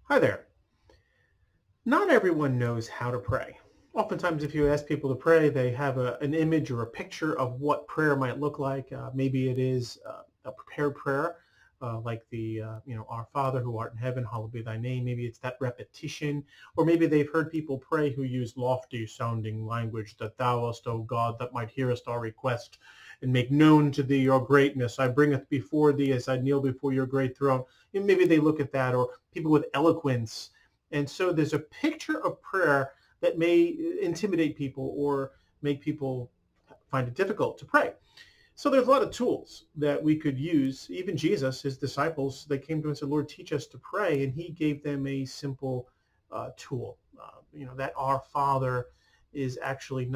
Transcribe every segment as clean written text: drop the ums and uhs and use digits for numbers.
Hi there. Not everyone knows how to pray. Oftentimes, if you ask people to pray, they have an image or a picture of what prayer might look like. Maybe it is a prepared prayer, like Our Father who art in heaven, hallowed be thy name. Maybe it's that repetition, or maybe they've heard people pray who use lofty sounding language, that thou hast, O God, that might hearest our request and make known to thee your greatness. I bringeth before thee as I kneel before your great throne. And maybe they look at that, or people with eloquence. And so there's a picture of prayer that may intimidate people or make people find it difficult to pray. So there's a lot of tools that we could use. Even Jesus, his disciples, they came to him and said, Lord, teach us to pray. And he gave them a simple tool. That our Father is actually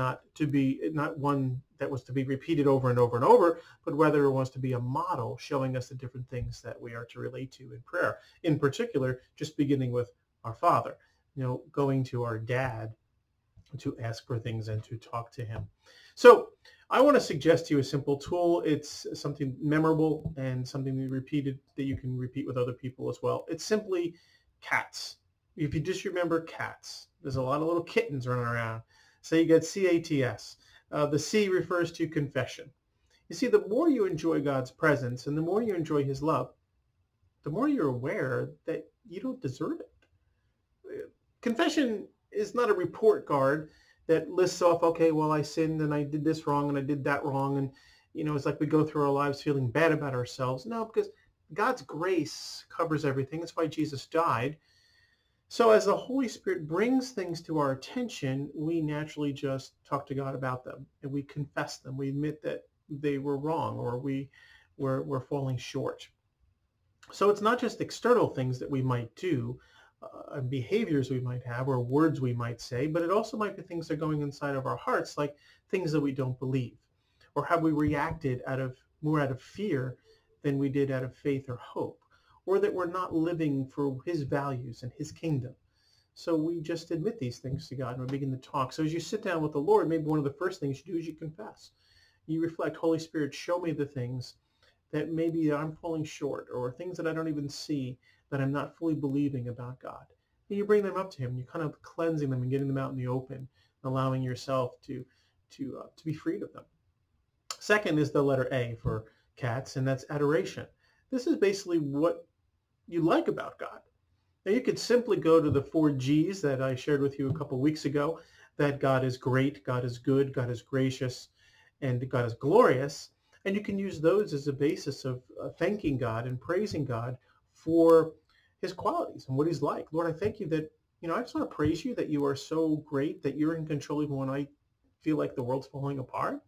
not one that was to be repeated over and over and over, but rather it wants to be a model showing us the different things that we are to relate to in prayer. In particular, just beginning with our Father, going to our dad to ask for things and to talk to him. So I want to suggest to you a simple tool. It's something memorable and something that you can repeat with other people as well. It's simply C.A.T.S. If you just remember C.A.T.S, there's a lot of little kittens running around. So you get C.A.T.S. The C refers to confession. You see, the more you enjoy God's presence and the more you enjoy his love, the more you're aware that you don't deserve it. Confession is not a report card that lists off, okay, well, I sinned and I did this wrong and I did that wrong. And, it's like we go through our lives feeling bad about ourselves. No, because God's grace covers everything. That's why Jesus died. So as the Holy Spirit brings things to our attention, we naturally just talk to God about them and we confess them. We admit that they were wrong or we're falling short. So it's not just external things that we might do, behaviors we might have, or words we might say, but it also might be things that are going inside of our hearts, like things that we don't believe, or have we reacted more out of fear than we did out of faith or hope, or that we're not living for his values and his kingdom. So we just admit these things to God and we begin to talk. So as you sit down with the Lord, maybe one of the first things you do is you confess. You reflect, Holy Spirit, show me the things that maybe I'm falling short, or things that I don't even see that I'm not fully believing about God. And you bring them up to him. You kind of cleansing them and getting them out in the open, allowing yourself to be freed of them. Second is the letter A for C.A.T.S, and that's adoration. This is basically what you like about God. Now you could simply go to the 4 G's that I shared with you a couple weeks ago, that God is great, God is good, God is gracious, and God is glorious. And you can use those as a basis of thanking God and praising God for his qualities and what he's like. Lord, I thank you that, I just want to praise you that you are so great, that you're in control even when I feel like the world's falling apart.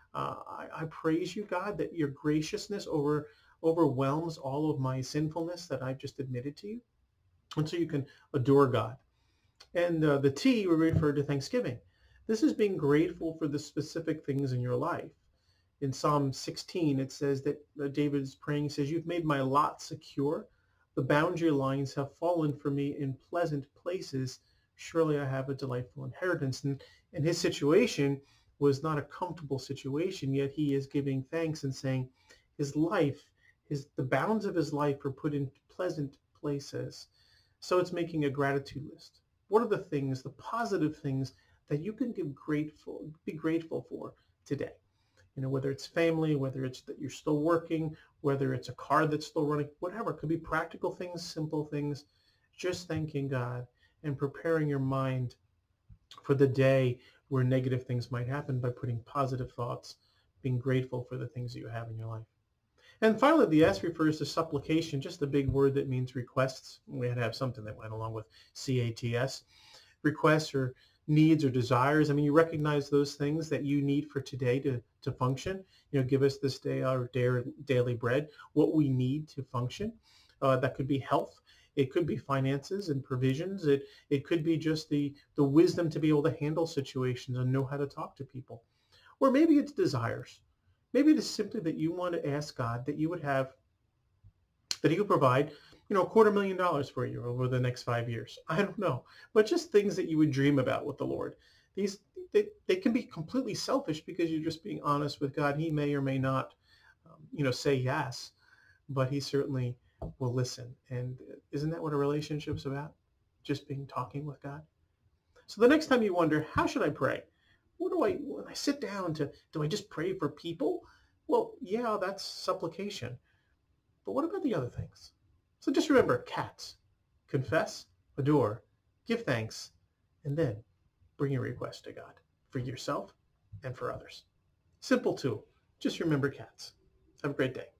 I praise you, God, that your graciousness overwhelms all of my sinfulness that I've just admitted to you. And so you can adore God. And the T we refer to thanksgiving. This is being grateful for the specific things in your life. In Psalm 16, it says that David is praying, he says, you've made my lot secure. The boundary lines have fallen for me in pleasant places. Surely I have a delightful inheritance. And his situation was not a comfortable situation, yet he is giving thanks and saying his life, the bounds of his life are put in pleasant places. So it's making a gratitude list. What are the things, the positive things that you can be grateful for today? Whether it's family, whether it's that you're still working, whether it's a car that's still running, whatever. It could be practical things, simple things, just thanking God and preparing your mind for the day where negative things might happen by putting positive thoughts, being grateful for the things that you have in your life. And finally, the S refers to supplication, just a big word that means requests. We had to have something that went along with C.A.T.S. Requests or needs or desires. I mean, you recognize those things that you need for today to function. Give us this day our daily bread, what we need to function. That could be health. It could be finances and provisions. It could be just the wisdom to be able to handle situations and know how to talk to people. Or maybe it's desires. Maybe it is simply that you want to ask God that you would have, that he would provide, $250,000 for you over the next 5 years. I don't know, but just things that you would dream about with the Lord. They can be completely selfish because you're just being honest with God. He may or may not, say yes, but he certainly will listen. And isn't that what a relationship's about? Just being talking with God. So the next time you wonder, how should I pray? When I sit down do I just pray for people? Well, yeah, that's supplication. But what about the other things? So just remember, C.A.T.S. Confess, adore, give thanks, and then bring your request to God for yourself and for others. Simple too. Just remember C.A.T.S. Have a great day.